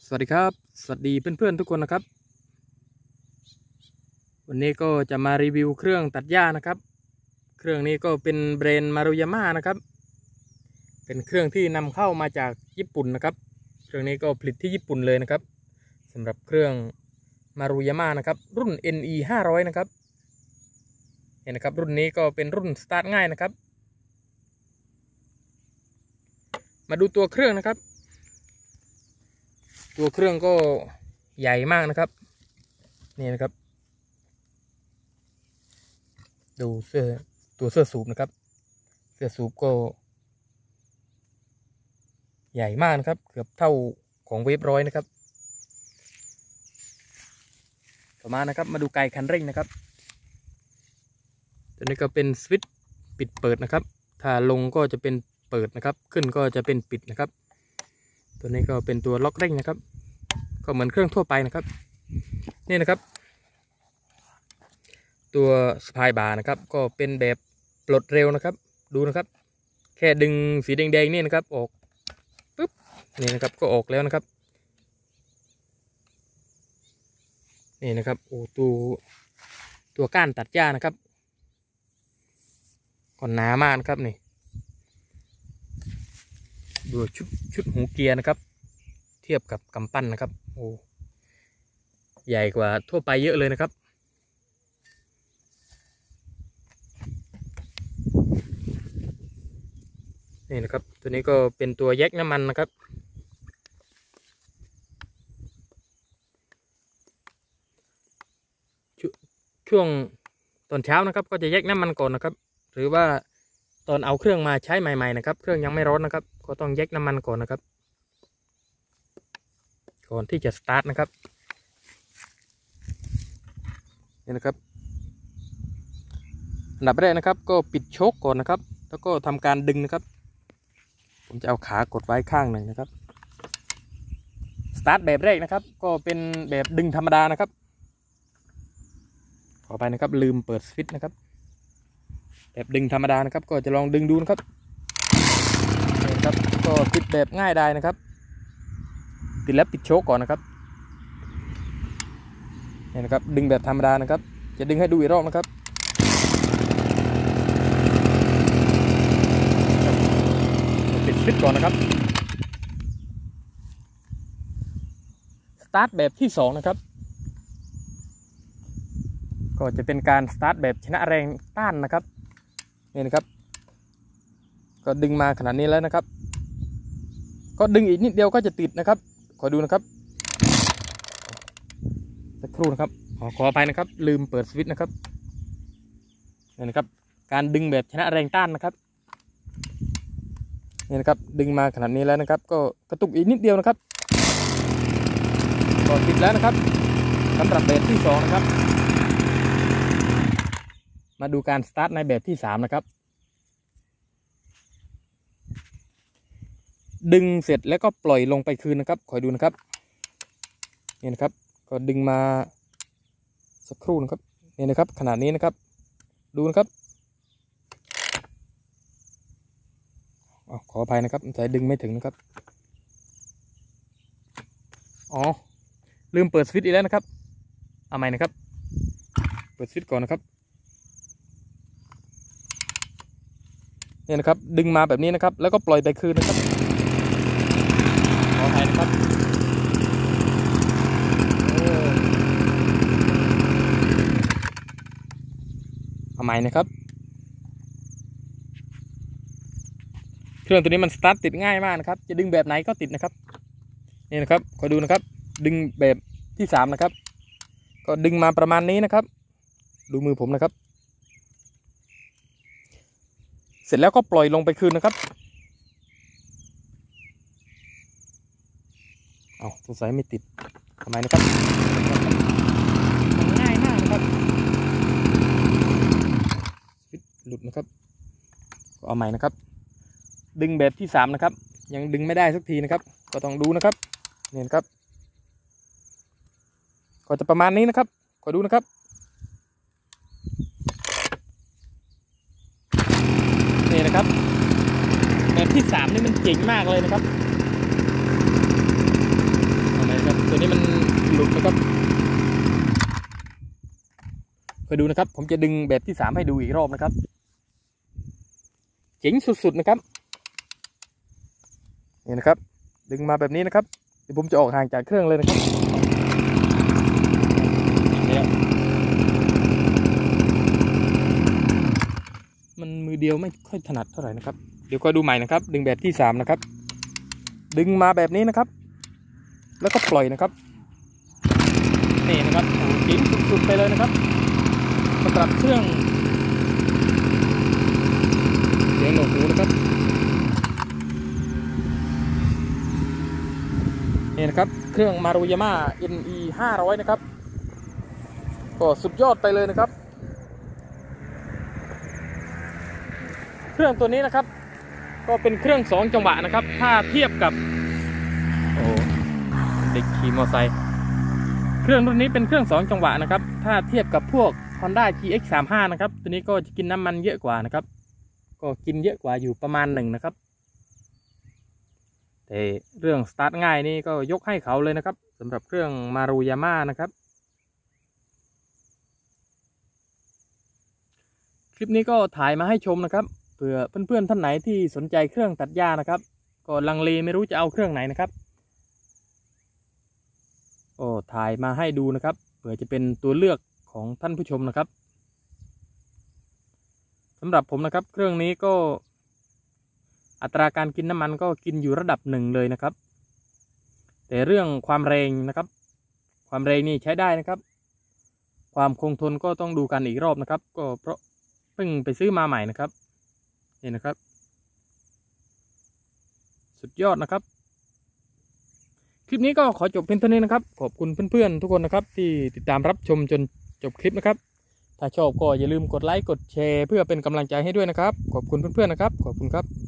สวัสดีครับสวัสดีเพื่อนๆทุกคนนะครับวันนี้ก็จะมารีวิวเครื่องตัดหญ้านะครับเครื่องนี้ก็เป็นแบรนด์มารุยาม่านะครับเป็นเครื่องที่นำเข้ามาจากญี่ปุ่นนะครับเครื่องนี้ก็ผลิตที่ญี่ปุ่นเลยนะครับสำหรับเครื่องมารุยาม่านะครับรุ่น NE 500นะครับเห็นนะครับรุ่นนี้ก็เป็นรุ่นสตาร์ทง่ายนะครับมาดูตัวเครื่องนะครับตัวเครื่องก็ใหญ่มากนะครับนี่นะครับดูตัวเสื้อสูบนะครับเสื้อสูบก็ใหญ่มากนะครับเกือบเท่าของเวฟร้อยนะครับต่อมานะครับมาดูไกคันเร่งนะครับตัวนี้ก็เป็นสวิตช์ปิดเปิดนะครับถ้าลงก็จะเป็นเปิดนะครับขึ้นก็จะเป็นปิดนะครับตัวนี้ก็เป็นตัวล็อกเร่งนะครับก็เหมือนเครื่องทั่วไปนะครับนี่นะครับตัวสปายบาร์นะครับก็เป็นแบบปลดเร็วนะครับดูนะครับแค่ดึงสีแดงๆนี่นะครับออกปุ๊บนี่นะครับก็ออกแล้วนะครับนี่นะครับโอ้ตัวก้านตัดหญ้านะครับก่อนหนามากนะครับนี่ดูชุดหูเกียร์นะครับเทียบกับกำปั้นนะครับโอ้ใหญ่กว่าทั่วไปเยอะเลยนะครับนี่นะครับตัวนี้ก็เป็นตัวแยกน้ำมันนะครับช่วงตอนเช้านะครับก็จะแยกน้ำมันก่อนนะครับหรือว่าตอนเอาเครื่องมาใช้ใหม่ๆนะครับเครื่องยังไม่ร้อนนะครับก็ต้องแยกน้ำมันก่อนนะครับก่อนที่จะสตาร์ทนะครับนี่นะครับอันดับแรกนะครับก็ปิดโชคก่อนนะครับแล้วก็ทำการดึงนะครับผมจะเอาขากดไว้ข้างหนึ่งนะครับสตาร์ทแบบแรกนะครับก็เป็นแบบดึงธรรมดานะครับขอไปนะครับลืมเปิดสวิตช์นะครับแบบดึงธรรมดานะครับก็จะลองดึงดูนะครับนี่ครับก็ติดแบบง่ายได้นะครับติดแล้วปิดโชคก่อนนะครับนี่นะครับดึงแบบธรรมดานะครับจะดึงให้ดูอีกรอบนะครับปิดสวิตช์ก่อนนะครับสตาร์ทแบบที่2นะครับก็จะเป็นการสตาร์ทแบบชนะแรงต้านนะครับนี่นะครับก็ดึงมาขนาดนี้แล้วนะครับก็ดึงอีกนิดเดียวก็จะติดนะครับขอดูนะครับสักครู่นะครับขออภัยนะครับลืมเปิดสวิตช์นะครับนี่นะครับการดึงแบบชนะแรงต้านนะครับนี่นะครับดึงมาขนาดนี้แล้วนะครับก็กระตุกอีกนิดเดียวนะครับก็ติดแล้วนะครับสำหรับแบบที่2นะครับมาดูการสตาร์ทในแบบที่3นะครับดึงเสร็จแล้วก็ปล่อยลงไปคืนนะครับคอยดูนะครับนี่นะครับก็ดึงมาสักครู่นะครับนี่นะครับขนาดนี้นะครับดูนะครับขออภัยนะครับใจดึงไม่ถึงนะครับลืมเปิดสวิตช์อีกแล้วนะครับเอาใหม่นะครับเปิดสวิตช์ก่อนนะครับนี่นะครับดึงมาแบบนี้นะครับแล้วก็ปล่อยไปคืนนะครับขออภัยนะครับเอาใหม่นะครับเครื่องตัวนี้มันสตาร์ทติดง่ายมากนะครับจะดึงแบบไหนก็ติดนะครับนี่นะครับขอดูนะครับดึงแบบที่3นะครับก็ดึงมาประมาณนี้นะครับดูมือผมนะครับเสร็จแล้วก็ปล่อยลงไปคืนนะครับสงสัยไม่ติดทำไมนะครับง่ายมากนะครับหลุดนะครับเอาใหม่นะครับดึงแบบที่3นะครับยังดึงไม่ได้สักทีนะครับก็ต้องดูนะครับนี่นะครับก็จะประมาณนี้นะครับขอดูนะครับนี่นะครับแบบที่3นี่มันเจ๋งมากเลยนะครับดูนะครับผมจะดึงแบบที่3ให้ดูอีกรอบนะครับเจ๋งสุดๆนะครับนี่นะครับดึงมาแบบนี้นะครับเดี๋ยวผมจะออกห่างจากเครื่องเลยนะครับมันมือเดียวไม่ค่อยถนัดเท่าไหร่นะครับเดี๋ยวก็ดูใหม่นะครับดึงแบบที่3นะครับดึงมาแบบนี้นะครับแล้วก็ปล่อยนะครับนี่นะครับโอ้เจ๋งสุดๆไปเลยนะครับสำหรับเครื่องเสียงโหนกหูนะครับนี่นะครับเครื่องมารุยาม่า NE 500นะครับก็สุดยอดไปเลยนะครับเครื่องตัวนี้นะครับก็เป็นเครื่อง2จังหวะนะครับถ้าเทียบกับโอ้เด็กขี่มอเตอร์ไซค์เครื่องรุ่นนี้เป็นเครื่อง2จังหวะนะครับถ้าเทียบกับพวก Honda GX35 นะครับตัวนี้ก็จะกินน้ำมันเยอะกว่านะครับก็กินเยอะกว่าอยู่ประมาณ1นะครับแต่เรื่องสตาร์ทง่ายนี่ก็ยกให้เขาเลยนะครับสำหรับเครื่องมารุยาม่านะครับคลิปนี้ก็ถ่ายมาให้ชมนะครับเผื่อเพื่อนๆท่านไหนที่สนใจเครื่องตัดหญ้านะครับก็ลังเลไม่รู้จะเอาเครื่องไหนนะครับก็ถ่ายมาให้ดูนะครับเผื่อจะเป็นตัวเลือกของท่านผู้ชมนะครับสำหรับผมนะครับเครื่องนี้ก็อัตราการกินน้ำมันก็กินอยู่ระดับ1เลยนะครับแต่เรื่องความแรงนะครับความแรงนี่ใช้ได้นะครับความคงทนก็ต้องดูกันอีกรอบนะครับก็เพราะเพิ่งไปซื้อมาใหม่นะครับนี่นะครับสุดยอดนะครับคลิปนี้ก็ขอจบเพียงเท่านี้นะครับขอบคุณเพื่อนๆทุกคนนะครับที่ติดตามรับชมจนจบคลิปนะครับถ้าชอบก็อย่าลืมกดไลค์กดแชร์เพื่อเป็นกำลังใจให้ด้วยนะครับขอบคุณเพื่อนๆนะครับขอบคุณครับ